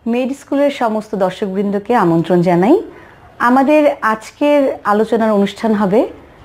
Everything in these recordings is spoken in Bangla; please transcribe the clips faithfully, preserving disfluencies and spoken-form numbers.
মেড স্কুলের সমস্ত দর্শকবৃন্দকে আমন্ত্রণ জানাই। আমাদের আজকের আলোচনার অনুষ্ঠান হবে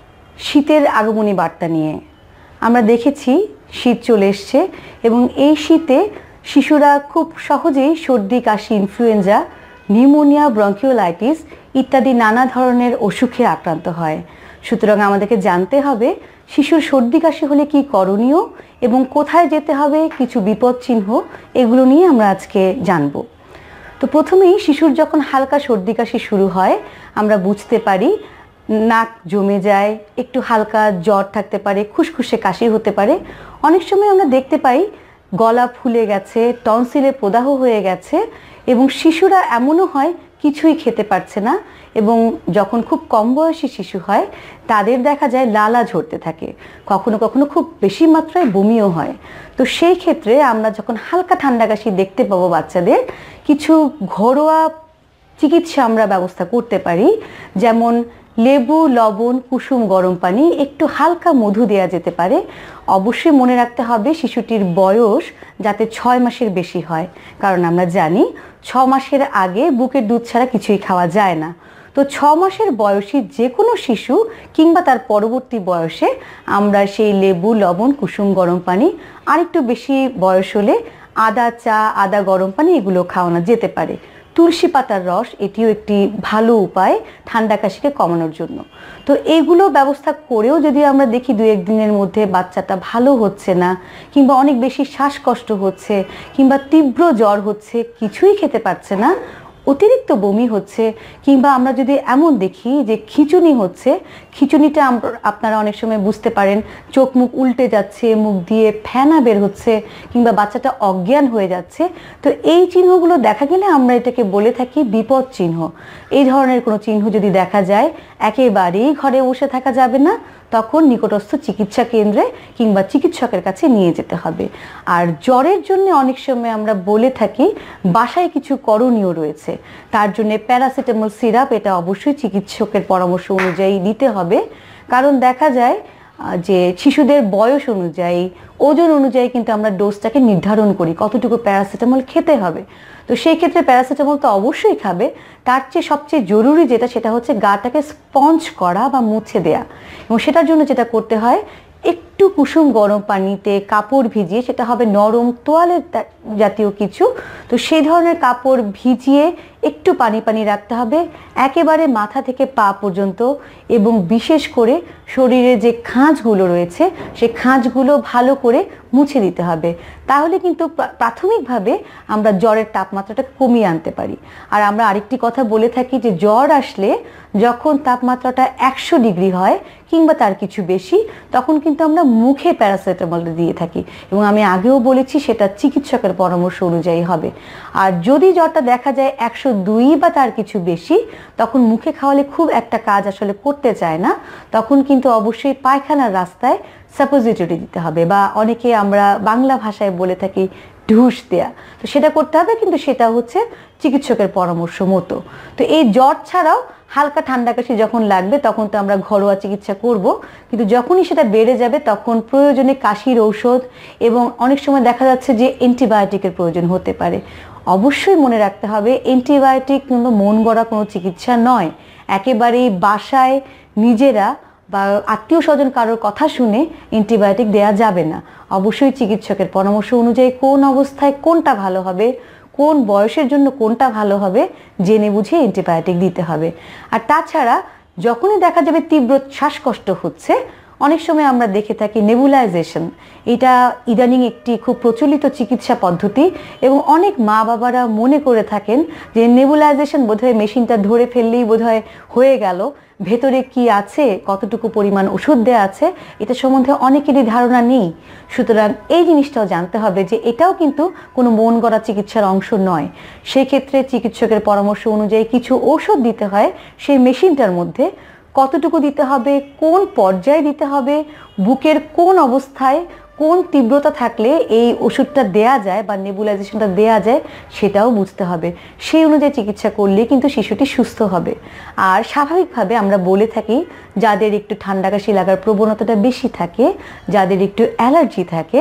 শীতের আগমনী বার্তা নিয়ে। আমরা দেখেছি শীত চলে এসছে এবং এই শীতে শিশুরা খুব সহজেই সর্দি, কাশি, ইনফ্লুয়েঞ্জা, নিউমোনিয়া, ব্রঙ্কিওলাইটিস ইত্যাদি নানা ধরনের অসুখে আক্রান্ত হয়। সুতরাং আমাদেরকে জানতে হবে শিশুর সর্দি কাশি হলে কি করণীয় এবং কোথায় যেতে হবে, কিছু বিপদ চিহ্ন, এগুলো নিয়ে আমরা আজকে জানব। তো প্রথমেই শিশুর যখন হালকা সর্দি কাশি শুরু হয় আমরা বুঝতে পারি নাক জমে যায়, একটু হালকা জ্বর থাকতে পারে, খুসখুসে কাশি হতে পারে। অনেক সময় আমরা দেখতে পাই গলা ফুলে গেছে, টনসিলে প্রদাহ হয়ে গেছে এবং শিশুরা এমনও হয় কিছুই খেতে পারছে না এবং যখন খুব কম বয়সী শিশু হয় তাদের দেখা যায় লালা ঝরতে থাকে, কখনো কখনো খুব বেশি মাত্রায় বমিও হয়। তো সেই ক্ষেত্রে আমরা যখন হালকা ঠান্ডা কাশি দেখতে পাবো বাচ্চাদের, কিছু ঘরোয়া চিকিৎসা আমরা ব্যবস্থা করতে পারি, যেমন লেবু, লবণ, কুসুম গরম পানি, একটু হালকা মধু দেওয়া যেতে পারে। অবশ্যই মনে রাখতে হবে শিশুটির বয়স যাতে ছয় মাসের বেশি হয়, কারণ আমরা জানি ছ মাসের আগে বুকের দুধ ছাড়া কিছুই খাওয়া যায় না। তো ছ মাসের বয়সী যে কোনো শিশু কিংবা তার পরবর্তী বয়সে আমরা সেই লেবু, লবণ, কুসুম গরম পানি, আর একটু বেশি বয়স হলে আদা চা, আদা গরম পানি, এগুলো খাওয়ানো যেতে পারে। তুলসী পাতার রস, এটিও একটি ভালো উপায় ঠান্ডা কাশিকে কমানোর জন্য। তো এইগুলো ব্যবস্থা করেও যদি আমরা দেখি দু এক দিনের মধ্যে বাচ্চাটা ভালো হচ্ছে না, কিংবা অনেক বেশি শ্বাসকষ্ট হচ্ছে, কিংবা তীব্র জ্বর হচ্ছে, কিছুই খেতে পারছে না, অতিরিক্ত বমি হচ্ছে, কিংবা আমরা যদি এমন দেখি যে খিঁচুনি হচ্ছে, খিঁচুনিটা আপনারা অনেক সময় বুঝতে পারেন চোখ মুখ উল্টে যাচ্ছে, মুখ দিয়ে ফেনা বের হচ্ছে, কিংবা বাচ্চাটা অজ্ঞান হয়ে যাচ্ছে, তো এই চিহ্নগুলো দেখা গেলে আমরা এটাকে বলে থাকি বিপদ চিহ্ন। এই ধরনের কোনো চিহ্ন যদি দেখা যায় একেবারেই ঘরে বসে থাকা যাবে না, তখন নিকটস্থ চিকিৎসা কেন্দ্রে কিংবা চিকিৎসকের কাছে নিয়ে যেতে হবে। আর জ্বরের জন্য অনেক সময় আমরা বলে থাকি বাসায় কিছু করণীয় রয়েছে। তার জন্য প্যারাসিটামল সিরাপ, এটা অবশ্যই চিকিৎসকের পরামর্শ অনুযায়ী দিতে হবে, কারণ দেখা যায় যে শিশুদের বয়স অনুযায়ী, ওজন অনুযায়ী কিন্তু আমরা ডোজটাকে নির্ধারণ করি কতটুকু প্যারাসিটামল খেতে হবে। তো সেই ক্ষেত্রে প্যারাসিটামল তো অবশ্যই খাবে, তার চেয়ে সবচেয়ে জরুরি যেটা সেটা হচ্ছে গাটাকে স্পঞ্জ করা বা মুছে দেয়া। এবং সেটার জন্য যেটা করতে হয়, একটু কুসুম গরম পানিতে কাপড় ভিজিয়ে, সেটা হবে নরম তোয়ালের জাতীয় কিছু, তো সেই ধরনের কাপড় ভিজিয়ে একটু পানি পানি রাখতে হবে একেবারে মাথা থেকে পা পর্যন্ত, এবং বিশেষ করে শরীরে যে খাঁজগুলো রয়েছে সেই খাঁজগুলো ভালো করে মুছে দিতে হবে। তাহলে কিন্তু প্রাথমিকভাবে আমরা জ্বরের তাপমাত্রাটা কমিয়ে আনতে পারি। আর আমরা আরেকটি কথা বলে থাকি যে জ্বর আসলে যখন তাপমাত্রাটা একশো ডিগ্রি হয় কিংবা তার কিছু বেশি, তখন কিন্তু আমরা মুখে প্যারাসিটামল দিয়ে থাকি, এবং আমি আগেও বলেছি সেটা চিকিৎসকের পরামর্শ অনুযায়ী হবে। আর যদি জ্বরটা দেখা যায় একশো দুই বা তার কিছু বেশি, তখন মুখে খাওয়ালে খুব একটা কাজ আসলে করতে চায় না, তখন কিন্তু অবশ্যই পায়খানার রাস্তায় সাপোজিটরি দিতে হবে, বা অনেকে আমরা বাংলা ভাষায় বলে থাকি ঢুস দেয়া। তো সেটা করতে হবে, কিন্তু সেটা হচ্ছে চিকিৎসকের পরামর্শ মতো। তো এই জ্বর ছাড়াও হালকা ঠান্ডা কাশি যখন লাগবে তখন তো আমরা ঘরোয়া চিকিৎসা করব, কিন্তু যখনই সেটা বেড়ে যাবে তখন প্রয়োজনে কাশির ঔষধ এবং অনেক সময় দেখা যাচ্ছে যে অ্যান্টিবায়োটিকের প্রয়োজন হতে পারে। অবশ্যই মনে রাখতে হবে অ্যান্টিবায়োটিক কিন্তু মন গড়া কোনো চিকিৎসা নয়। একেবারেই বাসায় নিজেরা বা আত্মীয় স্বজন কারোর কথা শুনে অ্যান্টিবায়োটিক দেওয়া যাবে না। অবশ্যই চিকিৎসকের পরামর্শ অনুযায়ী কোন অবস্থায় কোনটা ভালো হবে, কোন বয়সের জন্য কোনটা ভালো হবে জেনে বুঝে অ্যান্টিবায়োটিক দিতে হবে। আর তাছাড়া যখনই দেখা যাবে তীব্র শ্বাসকষ্ট হচ্ছে, অনেক সময় আমরা দেখে থাকি নেবুলাইজেশন, এটা ইদানিং একটি খুব প্রচলিত চিকিৎসা পদ্ধতি, এবং অনেক মা বাবারা মনে করে থাকেন যে নেবুলাইজেশন বোধহয় মেশিনটা ধরে ফেললেই বোধহয় হয়ে গেল, ভেতরে কি আছে, কতটুকু পরিমাণ ওষুধ দেওয়া আছে, এটা সম্বন্ধে অনেকেরই ধারণা নেই। সুতরাং এই জিনিসটাও জানতে হবে যে এটাও কিন্তু কোনো মন গড়া চিকিৎসার অংশ নয়। সেই ক্ষেত্রে চিকিৎসকের পরামর্শ অনুযায়ী কিছু ঔষধ দিতে হয় সেই মেশিনটার মধ্যে। কতটুকু দিতে হবে, কোন পর্যায়ে দিতে হবে, বুকের কোন অবস্থায় কোন তীব্রতা থাকলে এই ওষুধটা দেয়া যায় বা নেবুলাইজেশনটা দেয়া যায় সেটাও বুঝতে হবে। সেই অনুযায়ী চিকিৎসা করলে কিন্তু শিশুটি সুস্থ হবে। আর স্বাভাবিকভাবে আমরা বলে থাকি যাদের একটু ঠান্ডা কাশি লাগার প্রবণতাটা বেশি থাকে, যাদের একটু অ্যালার্জি থাকে,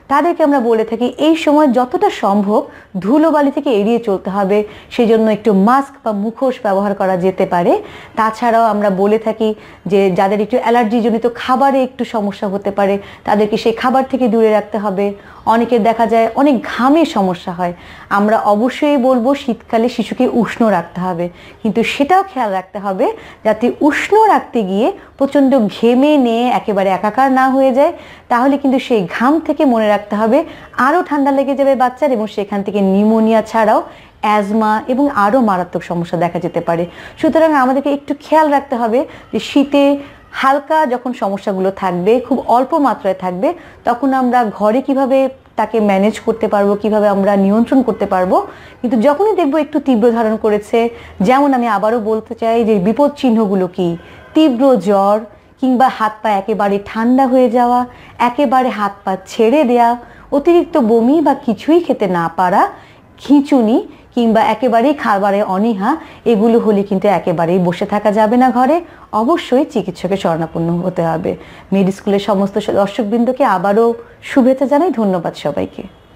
তাদেরকে আমরা বলে থাকি এই সময় যতটা সম্ভব ধুলোবালি থেকে এড়িয়ে চলতে হবে, সেই জন্য একটু মাস্ক বা মুখোশ ব্যবহার করা যেতে পারে। তাছাড়াও আমরা বলে থাকি যে যাদের একটু অ্যালার্জিজনিত খাবারে একটু সমস্যা হতে পারে তাদেরকে সেই খাবার থেকে দূরে রাখতে হবে। অনেকের দেখা যায় অনেক ঘামের সমস্যা হয়, আমরা অবশ্যই বলবো শীতকালে শিশুকে উষ্ণ রাখতে হবে, কিন্তু সেটাও খেয়াল রাখতে হবে যাতে উষ্ণ রাখতে গিয়ে প্রচণ্ড ঘেমে নিয়ে একেবারে একাকার না হয়ে যায়, তাহলে কিন্তু সেই ঘাম থেকে মনে রাখতে হবে আরও ঠান্ডা লেগে যাবে বাচ্চার এবং সেখান থেকে নিউমোনিয়া ছাড়াও অ্যাজমা এবং আরও মারাত্মক সমস্যা দেখা যেতে পারে। সুতরাং আমাদেরকে একটু খেয়াল রাখতে হবে যে শীতে হালকা যখন সমস্যাগুলো থাকবে, খুব অল্প মাত্রায় থাকবে, তখন আমরা ঘরে কিভাবে তাকে ম্যানেজ করতে পারবো, কিভাবে আমরা নিয়ন্ত্রণ করতে পারবো। কিন্তু যখনই দেখবো একটু তীব্র ধারণ করেছে, যেমন আমি আবারও বলতে চাই যে বিপদ চিহ্নগুলো কি, তীব্র জ্বর কিংবা হাত পা একেবারে ঠান্ডা হয়ে যাওয়া, একেবারে হাত পা ছেড়ে দেওয়া, অতিরিক্ত বমি বা কিছুই খেতে না পারা, খিঁচুনি কিংবা একেবারেই খাবারে অনীহা, এগুলো হলে কিন্তু একেবারেই বসে থাকা যাবে না ঘরে, অবশ্যই চিকিৎসকের শরণাপন্ন হতে হবে। মেডি স্কুলের সমস্ত দর্শকবৃন্দকে আবারও শুভেচ্ছা জানাই, ধন্যবাদ সবাইকে।